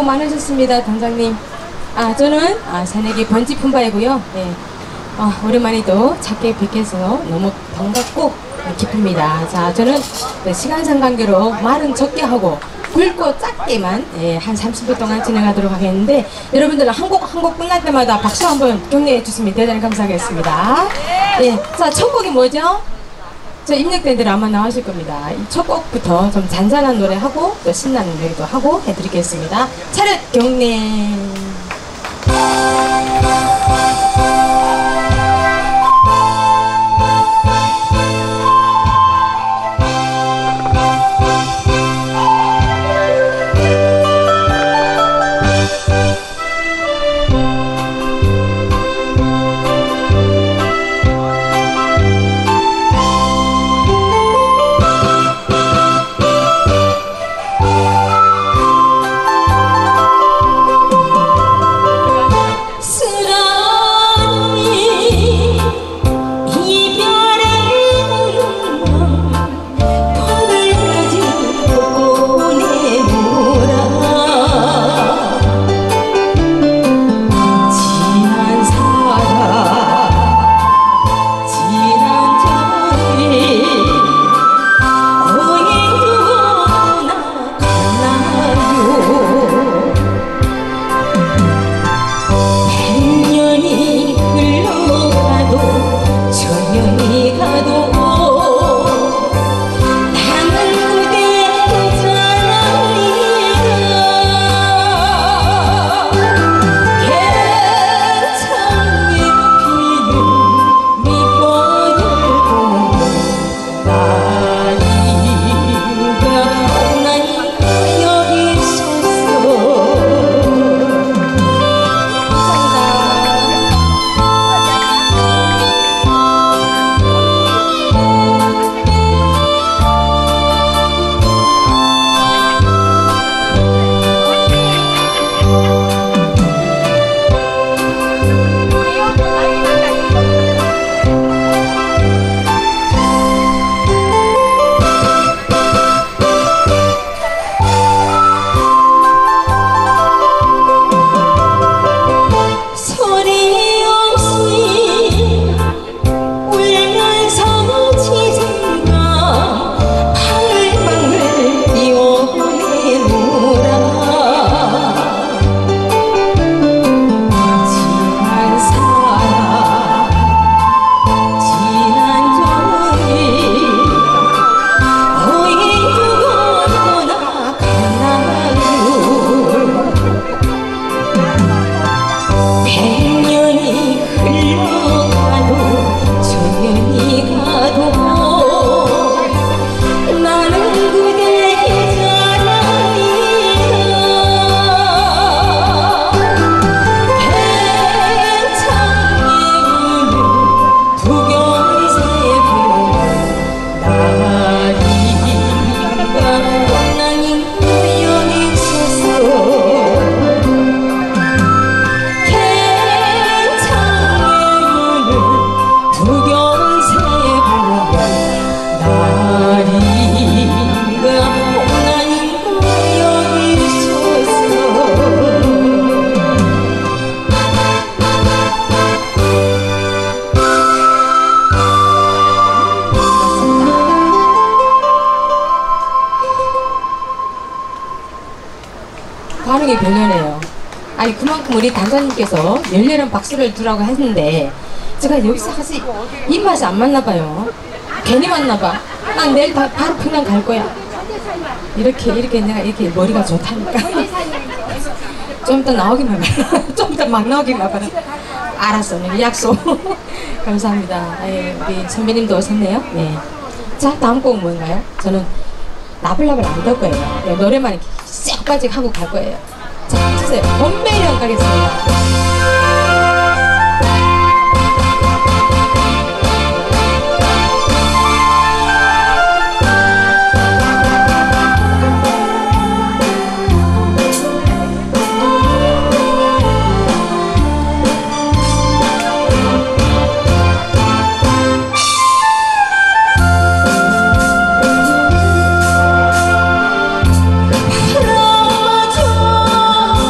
많으셨습니다, 당장님. 저는 새내기 번지 품바이고요. 예. 오랜만에 또 작게 뵙게서 너무 반갑고 기쁩니다. 자, 저는 시간상 관계로 말은 적게 하고 굵고 짧게만 한 30분 동안 진행하도록 하겠는데, 여러분들은 한 곡 끝날 때마다 박수 한번 격려해 주시면 대단히 감사하겠습니다. 예. 자, 첫 곡이 뭐죠? 저 입력된 대로 아마 나오실 겁니다. 첫 곡부터 좀 잔잔한 노래하고 또 신나는 노래도 하고 해드리겠습니다. 차렷 경례. 반응이 별로네요. 그만큼 우리 단장님께서 열렬한 박수를 주라고 했는데 제가 여기서 사실 입맛이 안 맞나봐요. 괜히 왔나봐. 난 내일 바로 평양 갈 거야. 이렇게 내가 이렇게 머리가 좋다니까. 좀 이따 나오기만 봐라. 좀 이따 막 나오기만 봐라. 알았어. 약속. 감사합니다. 우리 선배님도 오셨네요. 네. 자, 다음 곡은 뭔가요? 저는 나불나불 안 될 거예요. 노래만 이렇게 쏙빠직 하고 갈 거예요. 자, 주세요. 봄매령 가겠습니다. 바람마저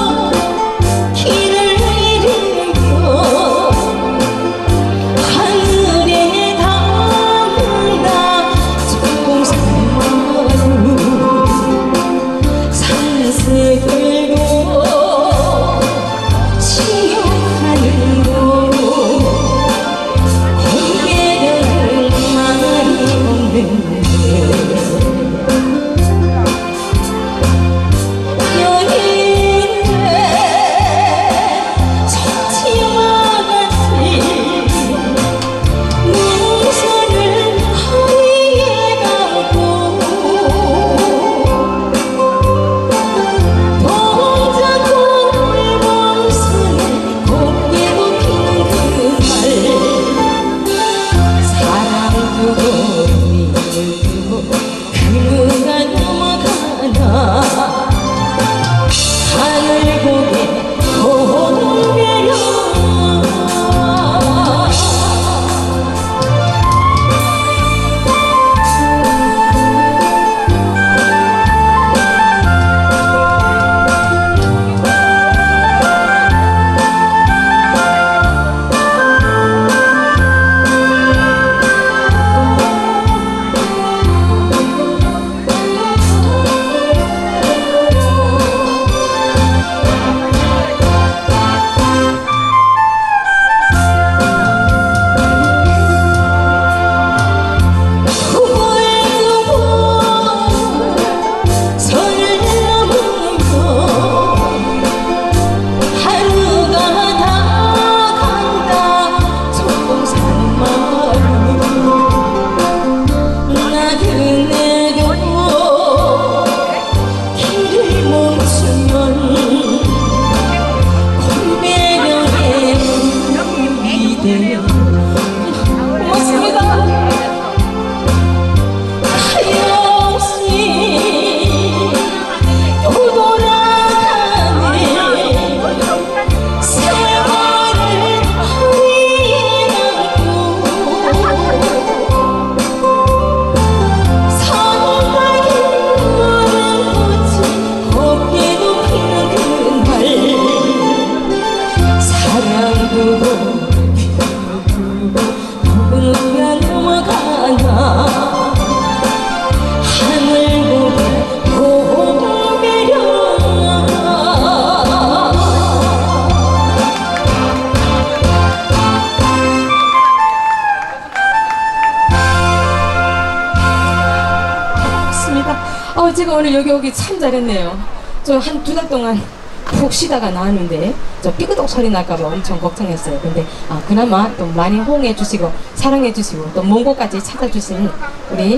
제가 오늘 여기 오기 참 잘했네요. 저 한 2달 동안 푹 쉬다가 나왔는데 저 삐그덕 소리 날까봐 엄청 걱정했어요. 근데 그나마 또 많이 호응해 주시고 사랑해 주시고 또 먼 곳까지 찾아주신 우리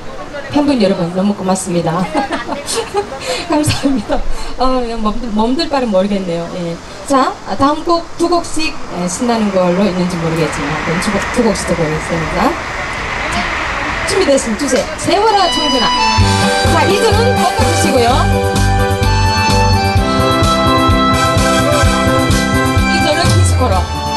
팬분 여러분 너무 고맙습니다. 감사합니다. 몸들 바는 모르겠네요. 예. 자, 다음 곡 2곡씩 신나는 걸로 있는지 모르겠지만 2곡씩 들어보겠습니다. 자, 준비됐으면 주세요. 세워라 청준아. 자, 2절은 꺾어주시고요. 2절은 피스코로.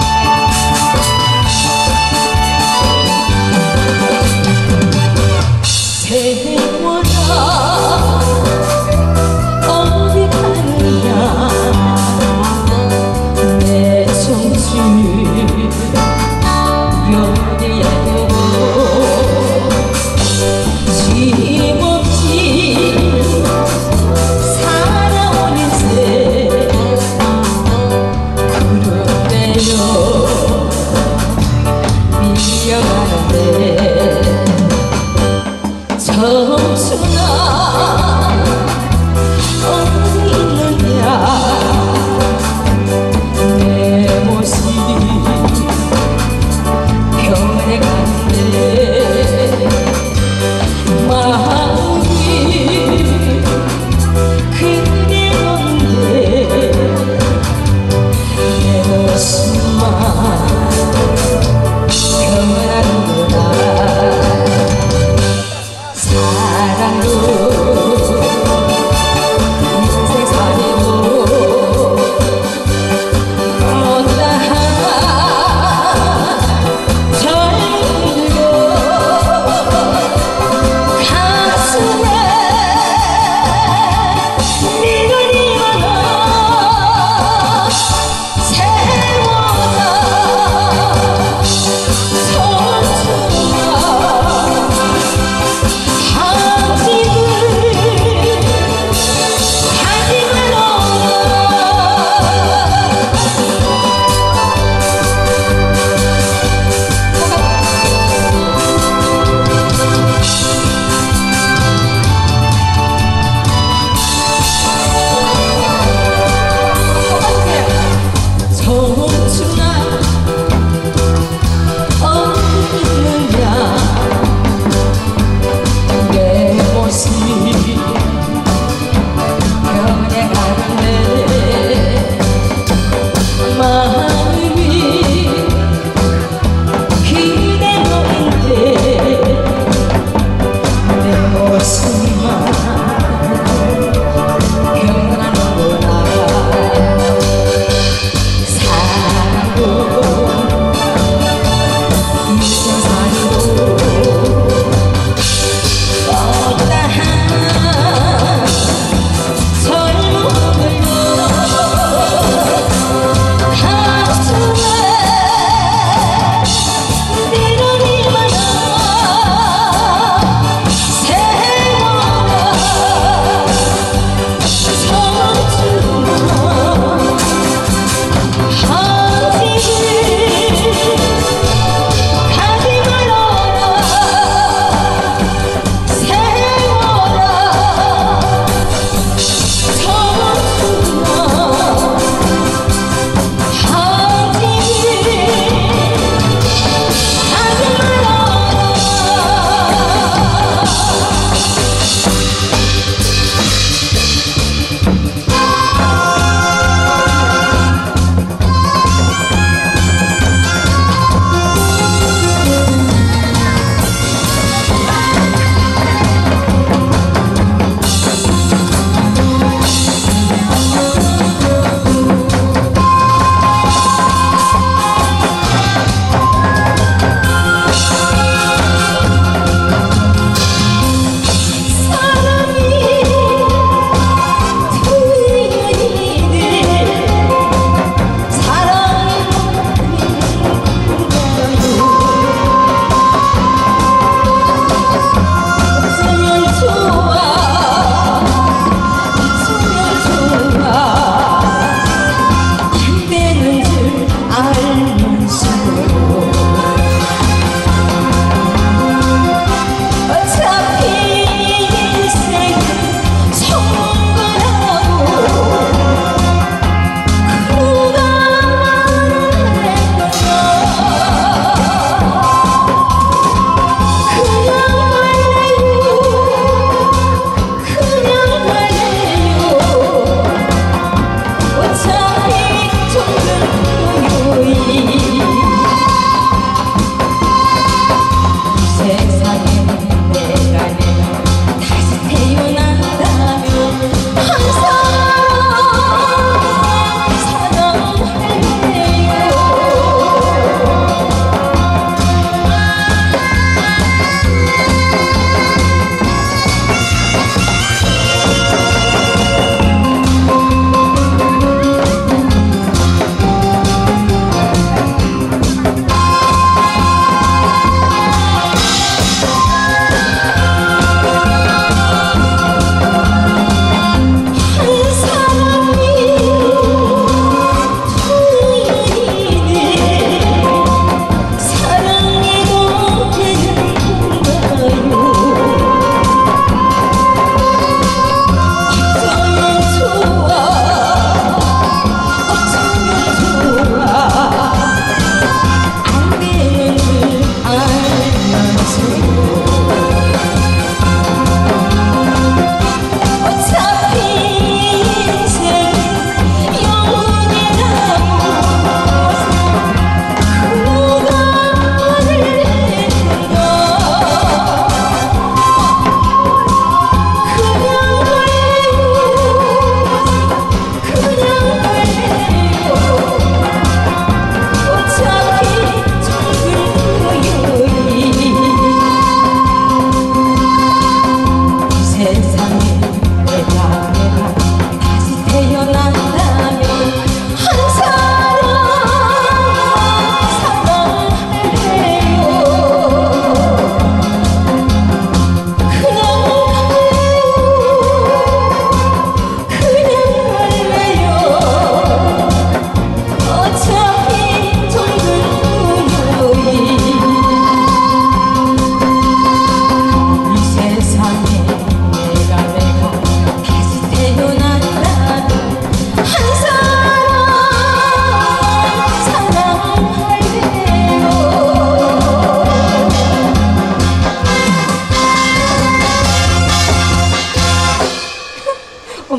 세워라 어디 갔냐 내 청춘 여기에도 힘없이 살아오는 새 그런데요 밀려가는데 청춘아 어디 있느냐 내 모습 변해가는데 마음이 그대로인데 내 모습만 변하는구나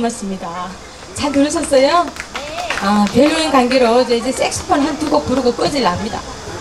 남았습니다. 잘 들으셨어요? 아, 벨루인 관계로 이제 색소폰 한 두 곡 부르고 꺼질랍니다.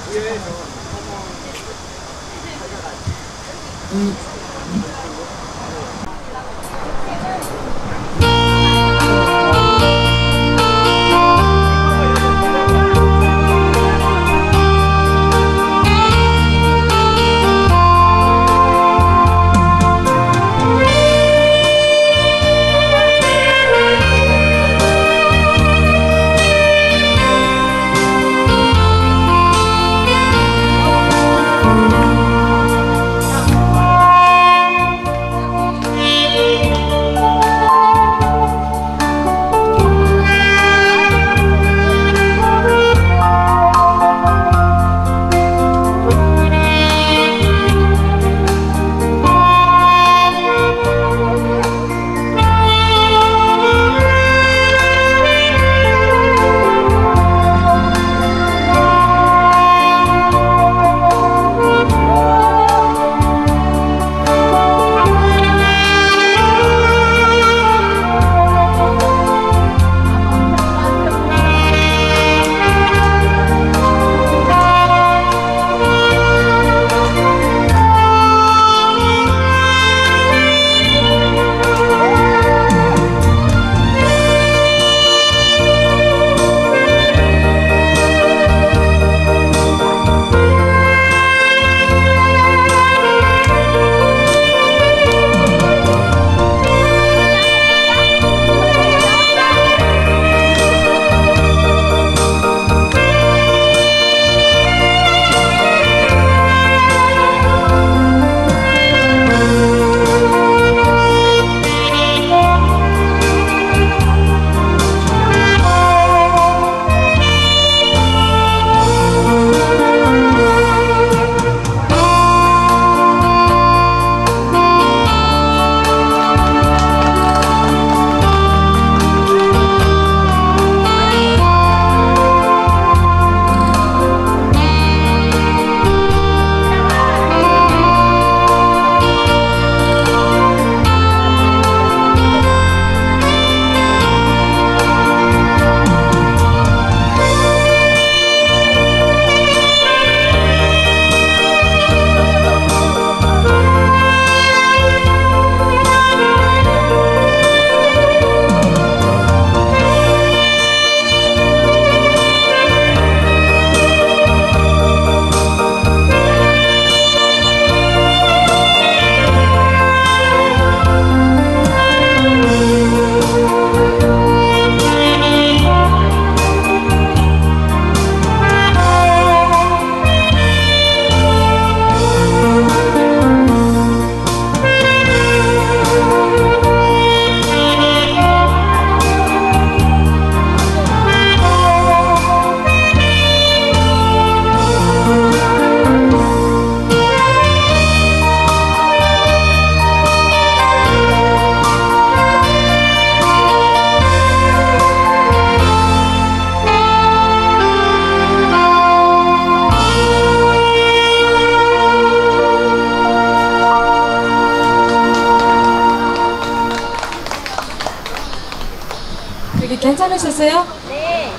괜찮으셨어요? 네.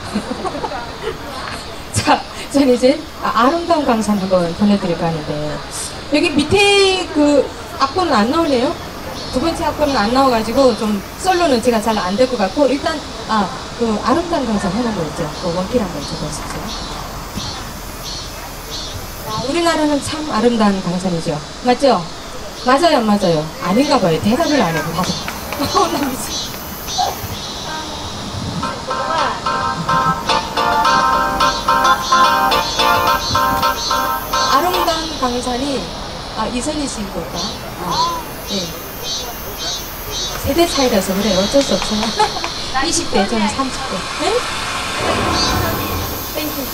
자, 저는 이제 아름다운 강산 한번 보내드릴까 하는데 여기 밑에 그 악보는 안 나오네요. 두 번째 악보는 안 나와가지고 좀 솔로는 제가 잘 안 될 것 같고 일단 그 아름다운 강산 하는 거 있죠. 그 원필 한번 적어주세요. 우리나라는 참 아름다운 강산이죠. 맞죠? 맞아요, 안 맞아요? 아닌가 봐요. 대답을 안 해요. 바보. 나 미치. 아름다운 강산이 이선희 씨인 걸까? 네. 세대 차이라서 그래. 어쩔 수 없어요. 20대, 저는 30대. 네? 땡큐.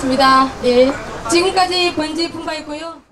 알겠습니다. 예. 지금까지 번지 품바였고요.